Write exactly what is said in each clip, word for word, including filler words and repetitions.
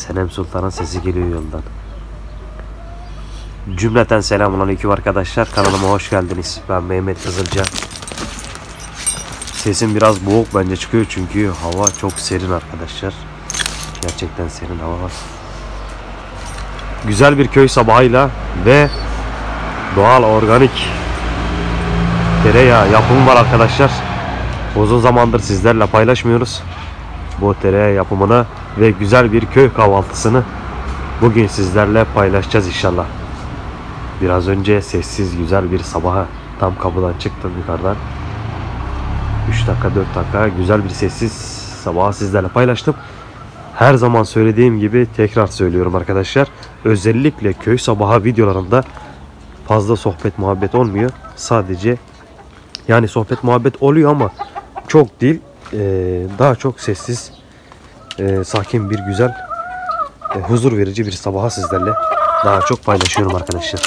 Senem Sultan'ın sesi geliyor yoldan. Cümleten selamünaleyküm arkadaşlar. Kanalıma hoş geldiniz. Ben Mehmet Kızılca. Sesim biraz boğuk bence çıkıyor çünkü hava çok serin arkadaşlar. Gerçekten serin hava var. Güzel bir köy sabahıyla ve doğal organik tereyağı yapımı var arkadaşlar. Uzun zamandır sizlerle paylaşmıyoruz. Bu tereyağı yapımını ve güzel bir köy kahvaltısını bugün sizlerle paylaşacağız inşallah. Biraz önce sessiz güzel bir sabaha tam kapıdan çıktım yukarıdan. üç dakika dört dakika güzel bir sessiz sabahı sizlerle paylaştım. Her zaman söylediğim gibi tekrar söylüyorum arkadaşlar. Özellikle köy sabahı videolarında fazla sohbet muhabbet olmuyor. Sadece yani sohbet muhabbet oluyor ama çok değil. Ee, daha çok sessiz, e, sakin bir güzel, e, huzur verici bir sabaha sizlerle daha çok paylaşıyorum arkadaşlar.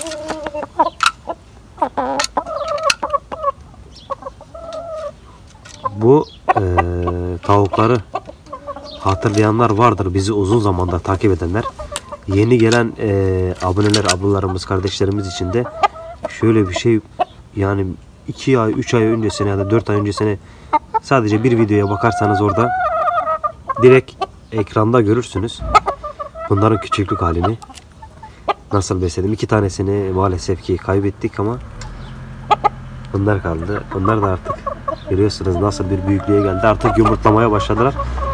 Bu e, tavukları hatırlayanlar vardır, bizi uzun zamandır takip edenler. Yeni gelen e, aboneler, ablalarımız, kardeşlerimiz için de şöyle bir şey, yani iki ay, üç ay öncesine ya da dört ay öncesine sadece bir videoya bakarsanız orada direkt ekranda görürsünüz. Bunların küçüklük halini nasıl besledim. İki tanesini maalesef ki kaybettik ama bunlar kaldı. Bunlar da artık görüyorsunuz nasıl bir büyüklüğe geldi. Artık yumurtlamaya başladılar.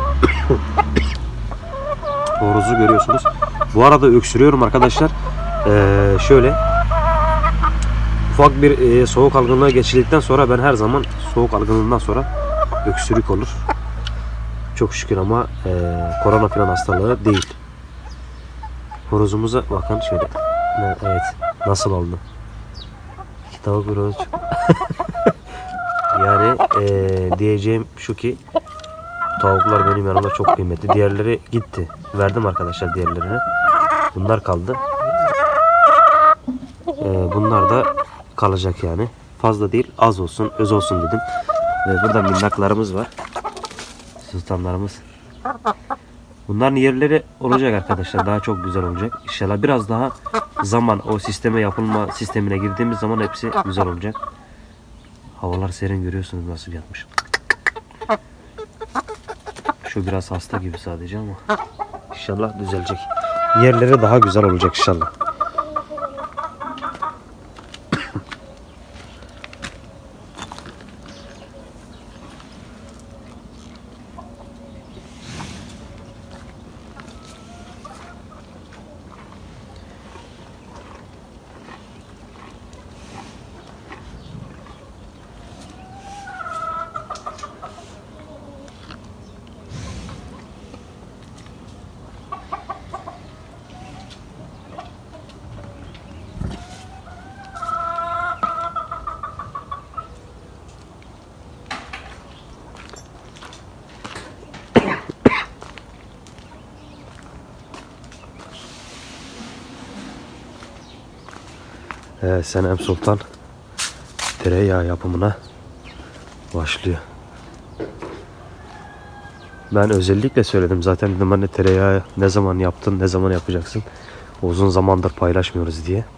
Horozu görüyorsunuz. Bu arada öksürüyorum arkadaşlar. Ee, şöyle ufak bir e, soğuk algınlığı geçirdikten sonra ben her zaman soğuk algınlığından sonra öksürük olur. Çok şükür ama e, korona falan hastalığı değil. Horozumuza bakın şöyle. Evet, nasıl oldu? İki tavuk bir horoz. Yani e, diyeceğim şu ki tavuklar benim yanımda çok kıymetli. Diğerleri gitti. Verdim arkadaşlar diğerlerine. Bunlar kaldı. E, bunlar da kalacak yani. Fazla değil, az olsun, öz olsun dedim. E, burada minnaklarımız var. Sultanlarımız. Bunların yerleri olacak arkadaşlar. Daha çok güzel olacak. İnşallah biraz daha zaman o sisteme yapılma sistemine girdiğimiz zaman hepsi güzel olacak. Havalar serin, görüyorsunuz nasıl yatmış. Şu biraz hasta gibi sadece ama inşallah düzelecek. Yerleri daha güzel olacak inşallah. Ee, Senem Sultan tereyağı yapımına başlıyor. Ben özellikle söyledim zaten, dedim anne tereyağı ne zaman yaptın, ne zaman yapacaksın, uzun zamandır paylaşmıyoruz diye.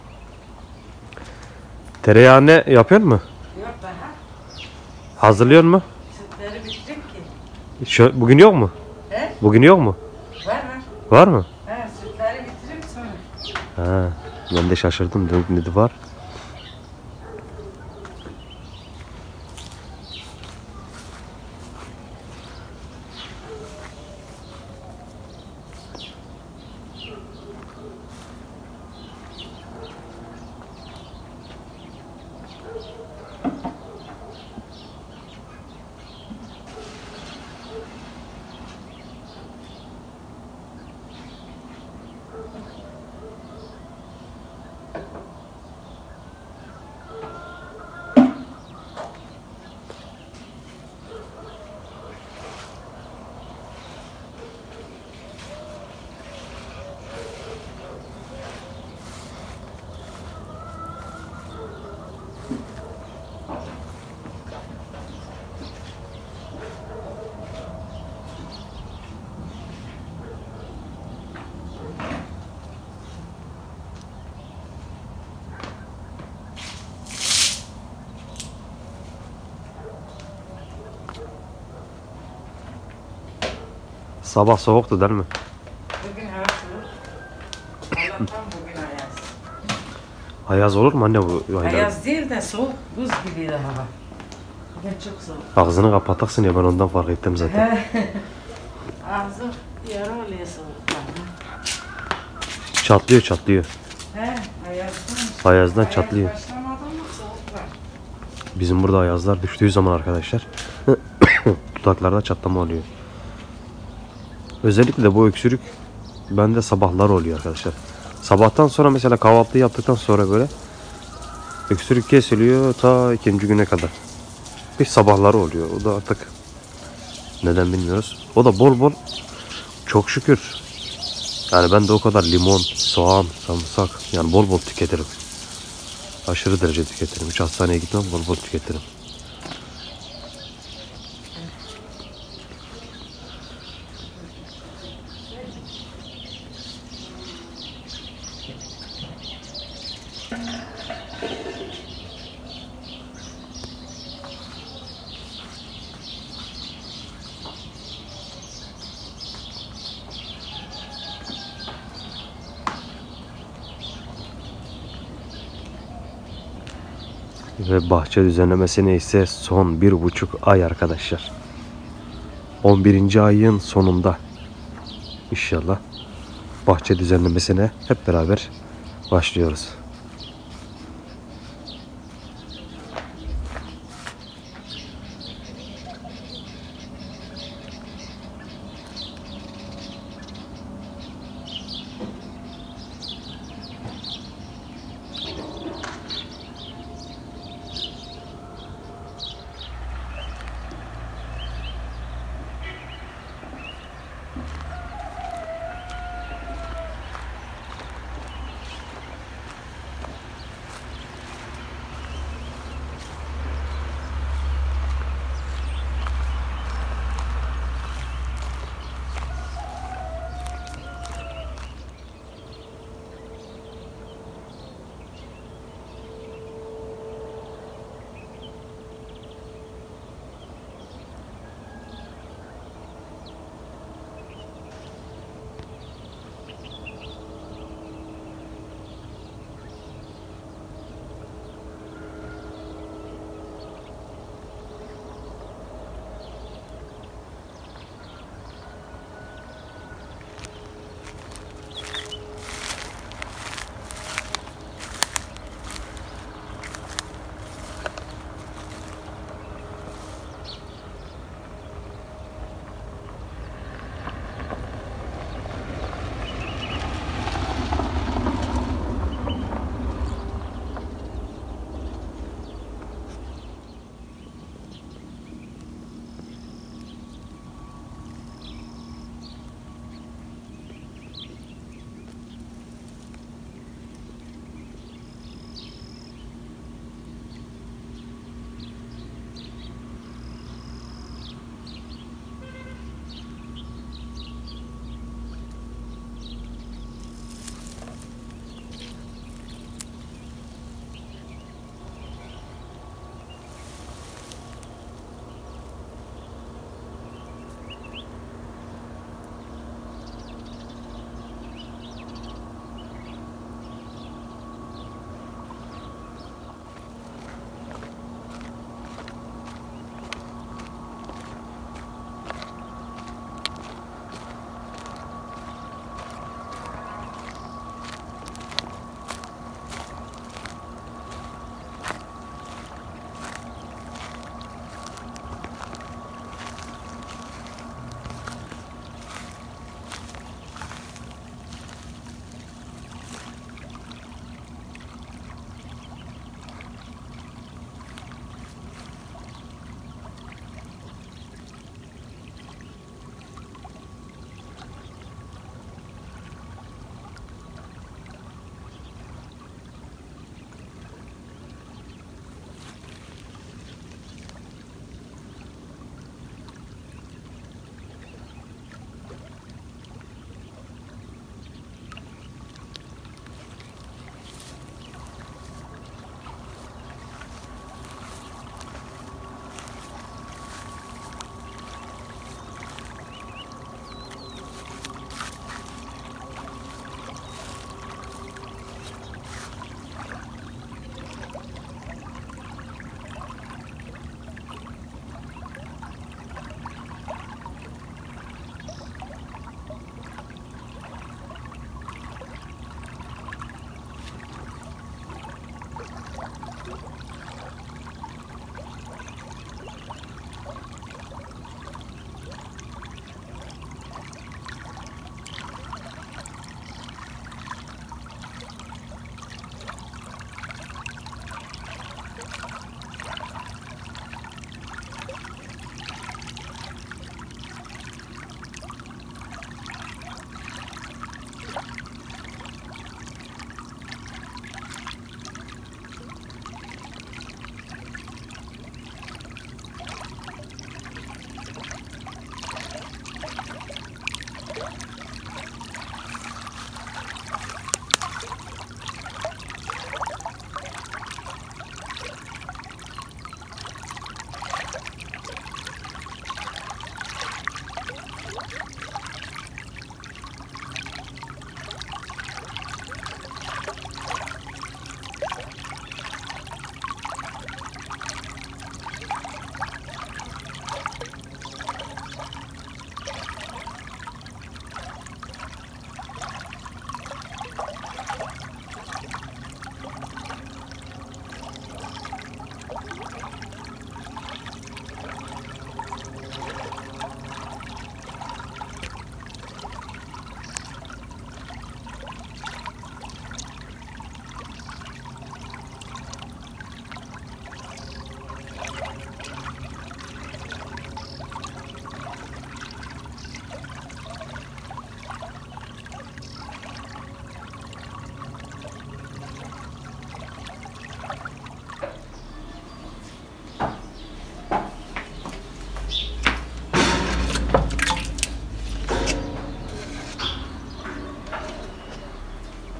Tereyağı ne yapıyor mu? Yok daha. Hazırlıyor mu? Sütleri bitirip ki. Şu, bugün yok mu? He? Bugün yok mu? Var var. Var mı? Ha, sütleri bitirip sonra. Ha, ben de şaşırdım, dedim dedi var. Sabah soğuktu değil mi? Bugün hava soğuk. Allah'tan bugün ayaz. Ayaz olur mu anne bu aylar? Ayaz değil de soğuk, buz gibiydi hava. Bugün çok soğuk. Ağzını kapatacaksın ya, ben ondan fark ettim zaten. Ağzı yara oluyor soğuktan. Çatlıyor çatlıyor. He, ayazdan. Ayazdan Ayaz çatlıyor. başlamadı mı soğuk var. Bizim burada ayazlar düştüğü zaman arkadaşlar dudaklarda çatlama oluyor. Özellikle de bu öksürük bende sabahlar oluyor arkadaşlar. Sabahtan sonra mesela kahvaltı yaptıktan sonra böyle öksürük kesiliyor ta ikinci güne kadar. Bir sabahları oluyor. O da artık neden bilmiyoruz. O da bol bol, çok şükür. Yani ben de o kadar limon, soğan, sarımsak yani bol bol tüketirim. Aşırı derece tüketirim. Hiç hastaneye gitmem, bol bol tüketirim. Ve bahçe düzenlemesine ise son bir buçuk ay arkadaşlar. on birinci ayın sonunda inşallah bahçe düzenlemesine hep beraber başlıyoruz.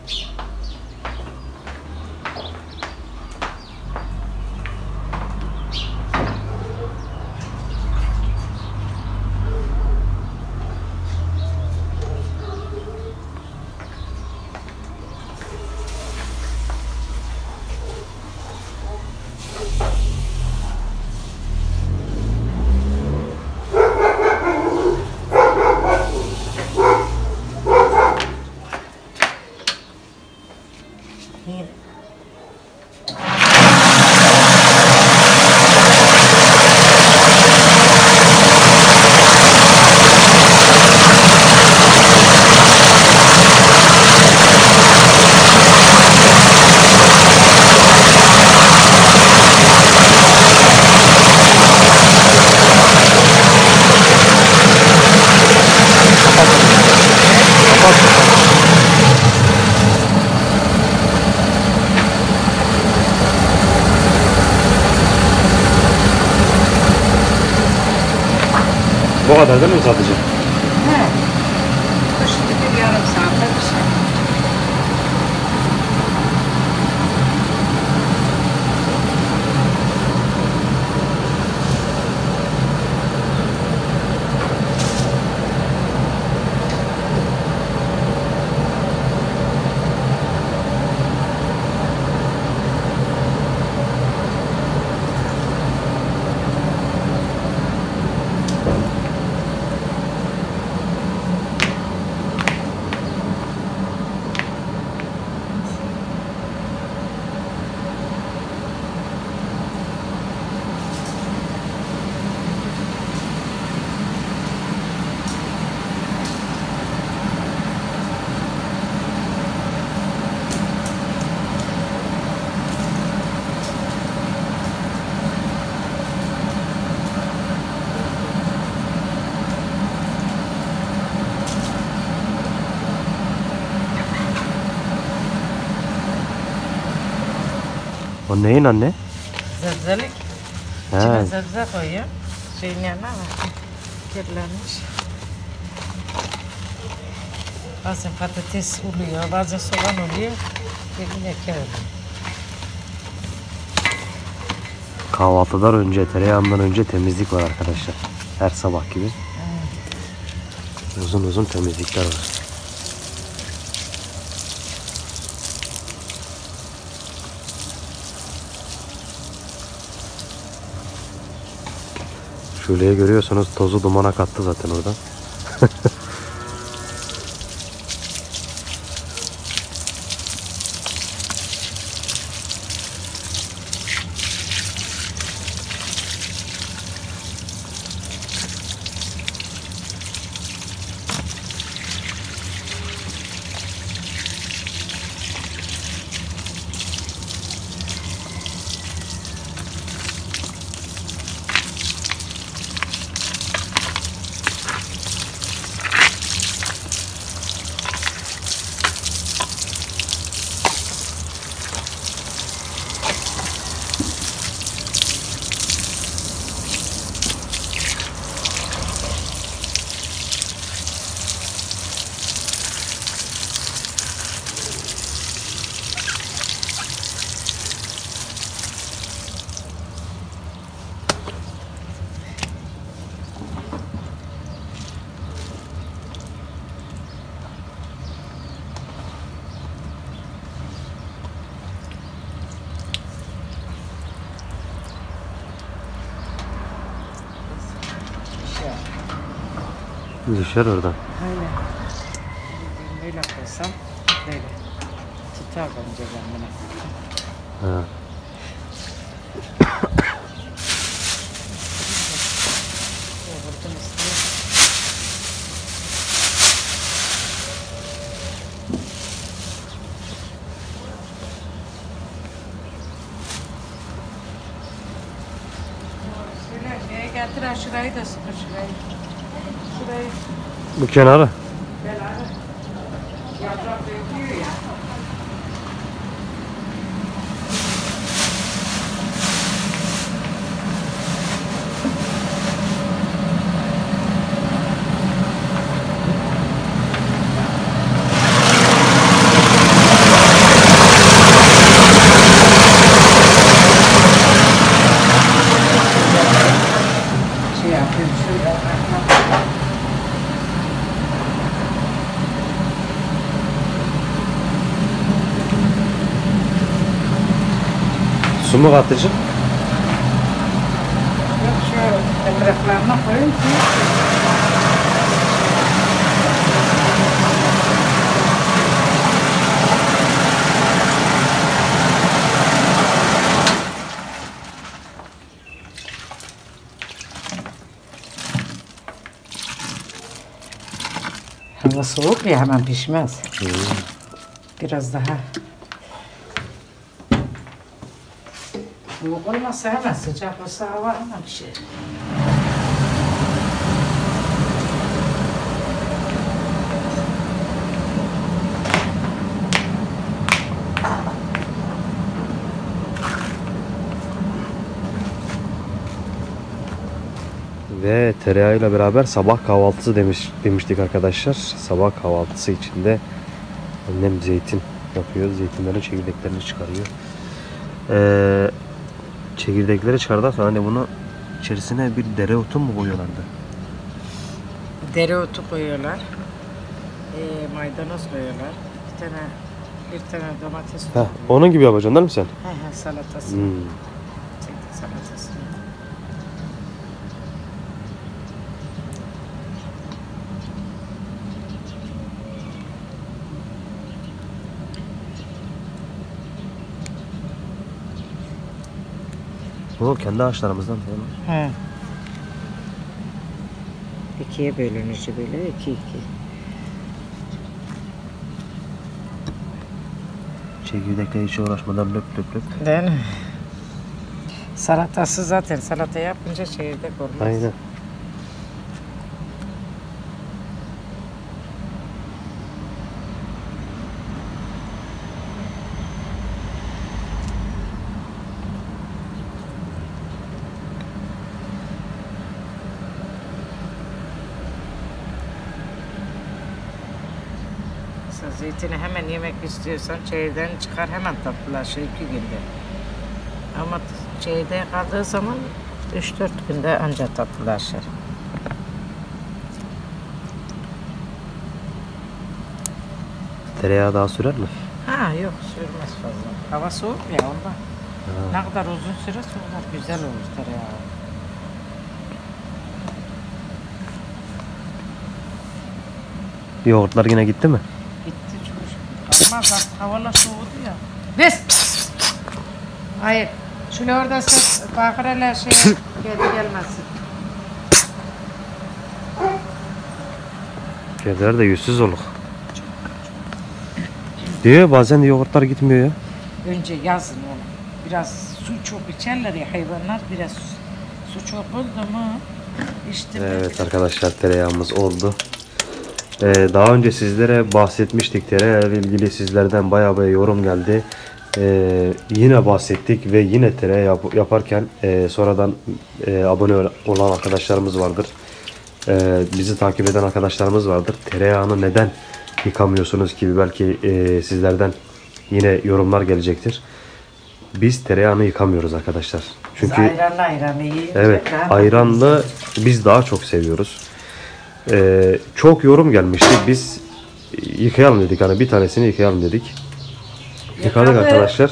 Bu kadar değil mi sadece? He. Şimdi bir yarım saatte bir şey. O neyin anne? Zebzelik. He. İçine zebze koyuyor. Şeyin yanına var. Kirlenmiş. Bazen patates oluyor, bazen soğan oluyor. Bir leke oluyor. Kahvaltıdan önce, tereyağından önce temizlik var arkadaşlar. Her sabah gibi. Uzun uzun temizlikler var. Şuleyi görüyorsunuz, tozu dumana kattı zaten orada. Düşer oradan. Öyle. Böyle koysam böyle. Tutar bence ben bunu. Ha. Yoğurdun üstüne. Şöyle şeye getir ha, şurayı da sıkır şurayı. Şurayı. Bu kenarı. Gel abi. Yaprak döküyor ya. Su mu katacak? Yok şu etraflarına koyun ki. Hava soğuk ya hemen pişmez. Hmm. Biraz daha. Soğuk olmasa hemen, sıcak olsa hava hemen pişer. Ve tereyağıyla beraber sabah kahvaltısı demiş, demiştik arkadaşlar. Sabah kahvaltısı içinde annem zeytin yapıyor. Zeytinlerin çekirdeklerini çıkarıyor. Ee, çekirdekleri çıkardıktan sonra hani bunu içerisine bir dereotu mu koyuyorlardı? Dereotu koyuyorlar. E, maydanoz koyuyorlar. Bir tane bir tane domates Heh, koyuyorlar. onun gibi yapacaksın değil mi sen? He he, salatası. Hmm. Çektik salatası. O kendi ağaçlarımızdan değil mi? He. İkiye bölünücü böyle iki iki. Çekirdekle hiç uğraşmadan löp löp löp. Değil mi? Salatası zaten salata yapınca çekirdek olmaz. Aynen. Mesela zeytini hemen yemek istiyorsan çeyirdeğini çıkar, hemen tatlılaşır iki günde. Ama çeyirdeğe kaldığı zaman üç dört günde ancak tatlılaşır. Tereyağı daha sürer mi? Ha yok, sürmez fazla. Hava soğuk ya ondan. Ne kadar uzun süre sonra güzel olur tereyağı. Yoğurtlar yine gitti mi? Gitti çocuk. Kalmaz artık, havalar soğudu ya. Biz. Hayır. Şöyle orada ses bakırıyla şey geldi gelmesin. Kediler de yüzsüz olur. Diyor bazen de yoğurtlar gitmiyor ya. Önce yazın onu. Biraz su çok içerler ya hayvanlar, biraz su çok oldu mu işte. Evet arkadaşlar, tereyağımız oldu. Ee, daha önce sizlere bahsetmiştik, tereyağı ile ilgili sizlerden bayağı bayağı yorum geldi. Ee, yine bahsettik ve yine tereyağı yap yaparken e, sonradan e, abone olan arkadaşlarımız vardır. E, bizi takip eden arkadaşlarımız vardır. Tereyağını neden yıkamıyorsunuz gibi belki e, sizlerden yine yorumlar gelecektir. Biz tereyağını yıkamıyoruz arkadaşlar. Çünkü ayranla ayranı yiyince evet, daha ayranlı biz daha çok seviyoruz. Ee, çok yorum gelmişti. Biz yıkayalım dedik. Hani bir tanesini yıkayalım dedik. Yıkadık Yıkadı. arkadaşlar.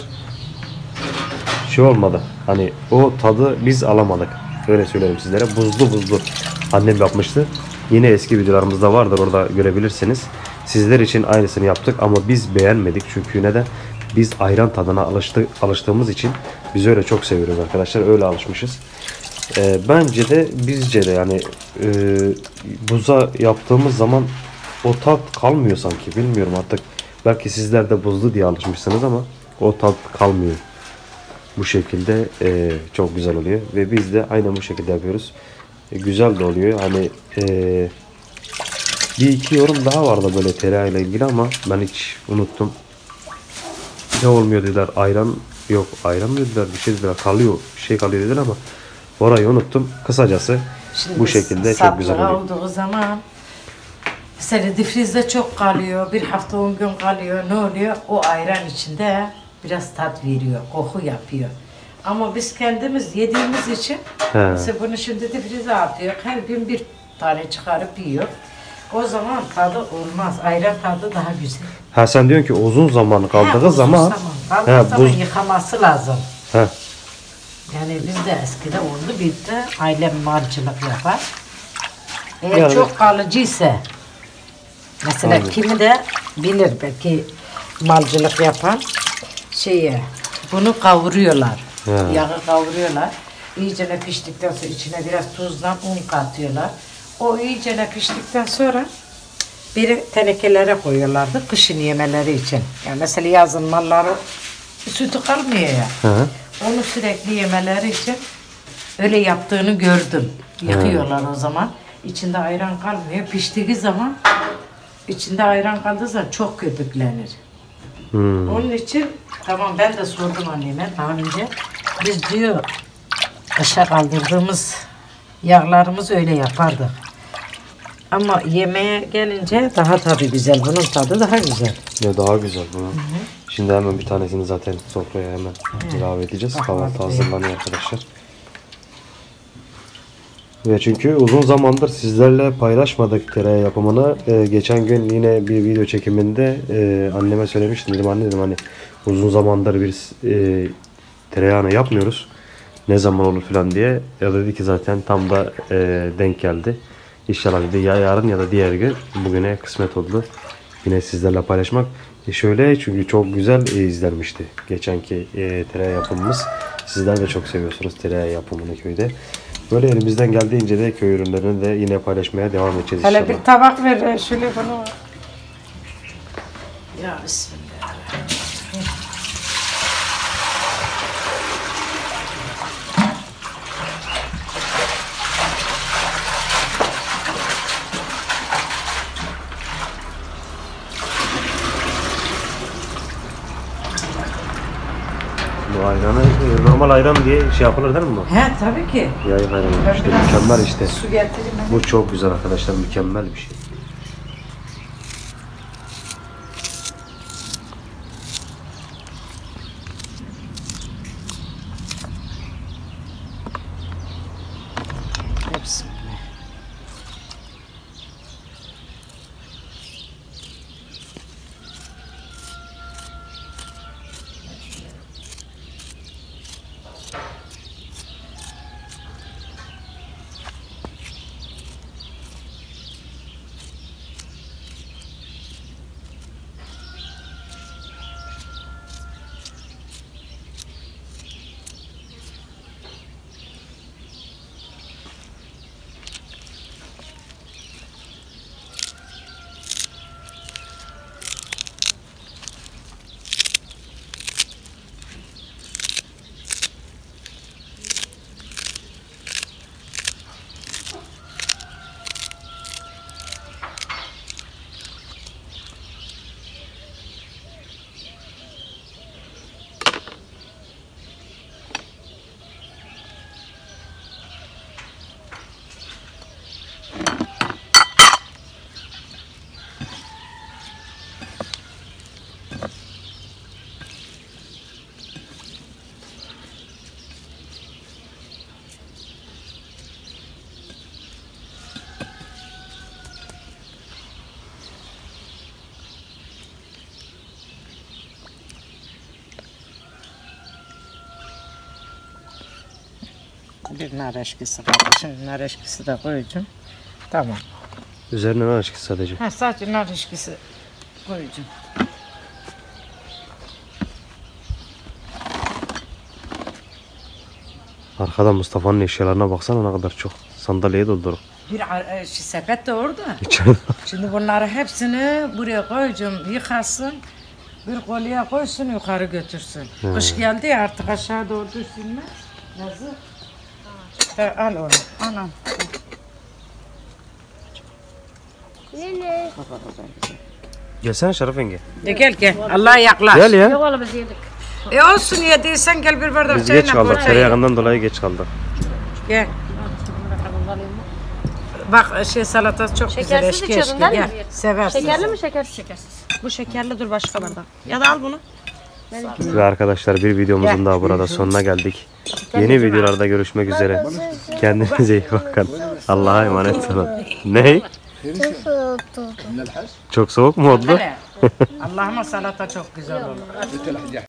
Şey olmadı. Hani o tadı biz alamadık. Öyle söyleyeyim sizlere. Buzlu buzlu. Annem yapmıştı. Yine eski videolarımızda vardır. Orada görebilirsiniz. Sizler için aynısını yaptık ama biz beğenmedik. Çünkü neden? Biz ayran tadına alıştı, alıştığımız için biz öyle çok seviyoruz arkadaşlar. Öyle alışmışız. E, bence de bizce de yani e, buza yaptığımız zaman o tat kalmıyor sanki. Bilmiyorum artık. Belki sizler de buzlu diye alışmışsınız ama o tat kalmıyor. Bu şekilde e, çok güzel oluyor. Ve biz de aynen bu şekilde yapıyoruz. E, güzel de oluyor. Hani e, bir iki yorum daha vardı böyle tereyağıyla ilgili ama ben hiç unuttum. Ne olmuyor dediler, ayran yok, ayran mı dediler, bir şey dediler, kalıyor, bir şey kalıyor dediler ama orayı unuttum. Kısacası şimdi bu şekilde çok güzel oluyor. olduğu zaman mesela difrizde çok kalıyor, bir hafta on gün kalıyor, ne oluyor? O ayran içinde biraz tat veriyor, koku yapıyor. Ama biz kendimiz yediğimiz için He. mesela bunu şimdi difrize atıyor, her gün bir tane çıkarıp yiyor. O zaman tadı olmaz, ayran tadı daha güzel. Ha sen diyorsun ki uzun zaman kaldığı He, uzun zaman, zaman, kaldığı he, zaman buz, yıkaması lazım. he, Heh. Yani biz de eskide oldu bir de ailem malcılık yapar. Eğer Yani- çok kalıcıysa mesela Aynen. kimi de bilir belki malcılık yapan şeye bunu kavuruyorlar. He. Yağı kavuruyorlar. İyice piştikten sonra içine biraz tuzla un katıyorlar. O iyice piştikten sonra bir tenekelere koyuyorlardı kışın yemeleri için. Yani mesela yazın malları sütü kalmıyor ya. Hı hı. Onu sürekli yemeleri için öyle yaptığını gördüm. Yıkıyorlar o zaman. İçinde ayran kalmıyor. Piştiği zaman içinde ayran kaldığı zaman çok köpüklenir. Hmm. Onun için tamam ben de sordum anneme daha önce. Biz diyor aşağı kaldırdığımız yağlarımızı öyle yapardık. Ama yemeğe gelince daha tabii güzel. Bunun tadı daha güzel. Ya daha güzel bunu. Şimdi hemen bir tanesini zaten sofraya hemen ilave edeceğiz. Kahvaltı hazırlanıyor arkadaşlar. Ve çünkü uzun zamandır sizlerle paylaşmadık tereyağı yapımını. Ee, geçen gün yine bir video çekiminde e, anneme söylemiştim. Dedim anne dedim hani uzun zamandır biz e, tereyağını yapmıyoruz. Ne zaman olur falan diye. Ya dedi ki zaten tam da e, denk geldi. İnşallah dedi ya yarın ya da diğer gün bugüne kısmet oldu. Yine sizlerle paylaşmak. E şöyle çünkü çok güzel e, izlenmişti geçenki e, tereyağı yapımımız. Sizler de çok seviyorsunuz tereyağı yapımını köyde. Böyle elimizden geldiğince de köy ürünlerini de yine paylaşmaya devam edeceğiz Hele inşallah. bir tabak ver şöyle bunu. Ya bismillah. Bu ayranı e, normal ayran diye şey yapılır değil mi bu? He tabii ki. Yayık ayranı Ben işte biraz mükemmel işte. Su getireyim ben. Bu çok güzel arkadaşlar mükemmel bir şey. Bismillah. Bir nar eşkisi kaldı. Şimdi nar eşkisi de koyacağım. Tamam. Üzerine nar eşkisi sadece. Ha, sadece nar eşkisi koyacağım. Arkadan Mustafa'nın eşyalarına baksana ne kadar çok. Sandalyeye dolduruk. Bir ar- e, şey, sepet de orada. İçeride. Şimdi bunları hepsini buraya koyacağım. Yıkasın. Bir kolye koysun yukarı götürsün. Kış geldi ya artık aşağı doğru düşsünler. Yazık. Da, al onu. Anam. Nene. Gelsene Şeref yenge. De gel gel. Allah yaklaş. Gel ya. Yok oğlum biz yedik. E olsun yediysen gel bir bardak Biz çayla geç kaldık. poğaça ye. Tereyağından dolayı geç kaldık. Gel. Bak şey salatası çok güzel. Şekersiz Eşki içiyordun eşki. değil Gel. mi? Seversin. Şekerli mi şekersiz? Şekersiz. Bu şekerli dur başka bardak. Ya da al bunu. Ve arkadaşlar bir videomuzun daha burada sonuna geldik. Yeni videolarda görüşmek üzere. Kendinize iyi bakın. Allah'a emanet olun. Ne? Çok soğuk mu oldu? Allah'ıma salata çok güzel olur.